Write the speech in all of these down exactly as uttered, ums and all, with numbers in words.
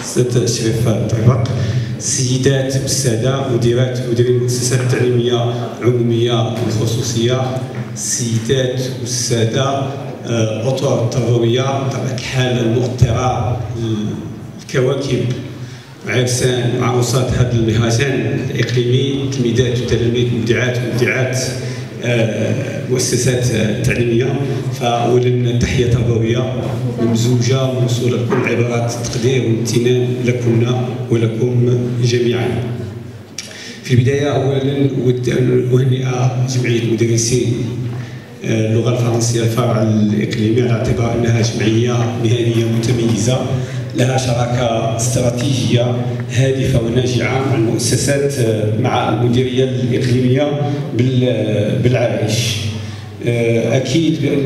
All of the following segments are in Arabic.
السيد شريف الطريبق، السيدات والساده مديرات مديري المؤسسات التعليميه العموميه والخصوصيه، السيدات والساده الاطر التربويه، بطبيعه الحال المؤطره، الكواكب، عرسان وعروسات هذا المهرجان الاقليمي، تلميذات وتلاميذ مبدعات ومبدعات المؤسسات التعليميه. فاولا تحيه تربويه ممزوجه وموصوله بكل عبارات التقدير والامتنان لكم ولكم جميعا. في البدايه اولا اود ان اهنئ جمعيه مدرسي اللغه الفرنسيه الفرع الاقليمي على اعتبار انها جمعيه مهنيه متميزه لها شراكه استراتيجيه هادفه وناجعه مع المؤسسات مع المديريه الاقليميه بالعرائش. اكيد بان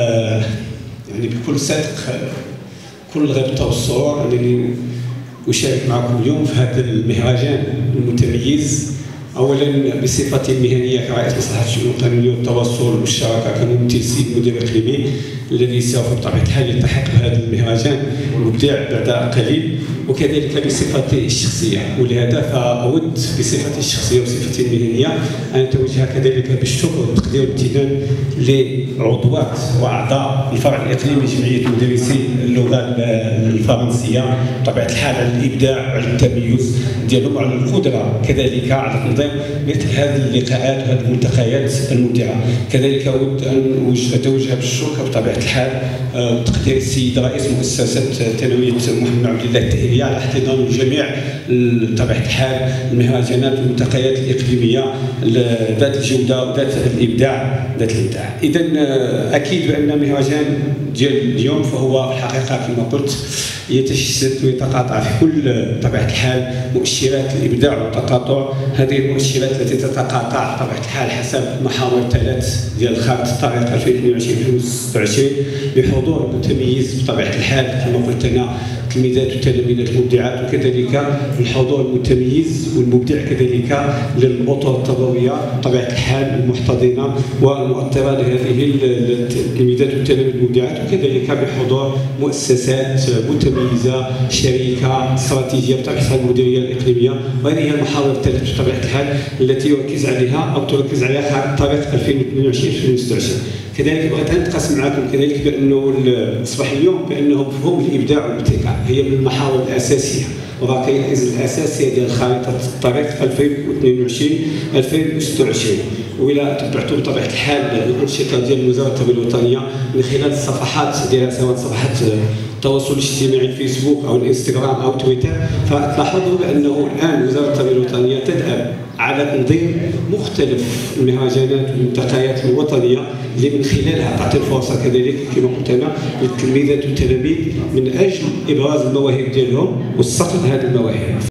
يعني بكل صدق كل غبطه والسرور انني اشارك معكم اليوم في هذا المهرجان المتميز، اولا بصفتي المهنيه كرئيس مصلحه الشؤون القانونيه والتواصل والشراكه كممثل سيد مدير اقليمي الذي سوف بطبيعه الحال يلتحق بهذا المهرجان المبدع بعد قليل، وكذلك بصفتي الشخصيه. ولهذا فاود بصفتي الشخصيه وصفتي المهنيه ان اتوجه كذلك بالشكر والتقدير والامتنان لعضوات واعضاء الفرع الاقليمي لجمعيه مدرسي اللغه الفرنسيه بطبيعه الحال على الابداع وعلى التميز ديالهم وعلى القدره كذلك على تنظيم مثل هذه اللقاءات وهذه الملتقيات الممتعه. كذلك اود ان اتوجه بالشكر بطبيعه الحال وتقدير السيد رئيس مؤسسه ثانويه محمد عبد الله التهيئه على احتضان جميع بطبيعه الحال المهرجانات والملتقيات الاقليميه ذات الجوده وذات الابداع ذات الابداع. اذا اكيد بان مهرجان ديال اليوم فهو في الحقيقه كما قلت يتجسد ويتقاطع في كل بطبيعه الحال مؤشرات الابداع والتقاطع. هذه المؤشرات التي تتقاطع بطبيعه الحال حسب محاور ثلاث ديال خارطه الطريق ألفين واثنين وعشرين ألفين وستة وعشرين بحضور متميز بطبيعه الحال كما قلت انا تلميذات وتلاميذ المبدعات، وكذلك الحضور المتميز والمبدع كذلك للاطر التربويه بطبيعه الحال المحتضنه والمؤطره لهذه التلميذات والتلاميذ المبدعات، وكذلك بحضور مؤسسات متميزه شريكه استراتيجيه بطبيعه الحال المديريه الاقليميه. وهذه هي المحاور الثلاث بطبيعه الحال التي يركز عليها او تركز عليها خارطه الطريق ألفين واثنين وعشرين ألفين وستة وعشرين. كذلك بغيت نتقاسم معكم كذلك بانه اصبح اليوم بانه مفهوم الابداع والابتكار هي من المحاور الاساسيه والركائز الاساسيه ديال خارطه الطريق ألفين واثنين وعشرين ألفين وستة وعشرين. وإلا تبعتوا بطبيعه الحال الانشطه ديال وزاره التربيه الوطنيه من خلال الصفحات ديالها سواء صفحات التواصل الاجتماعي الفيسبوك او الانستغرام او تويتر، فتلاحظوا بانه الان وزاره التربيه الوطنيه تذهب على تنظيم مختلف المهرجانات والملتقيات الوطنيه اللي من خلالها تعطي الفرصه كذلك كما قلت انا للتلميذات والتلاميذ من اجل ابراز المواهب ديالهم وصقل هذه المواهب.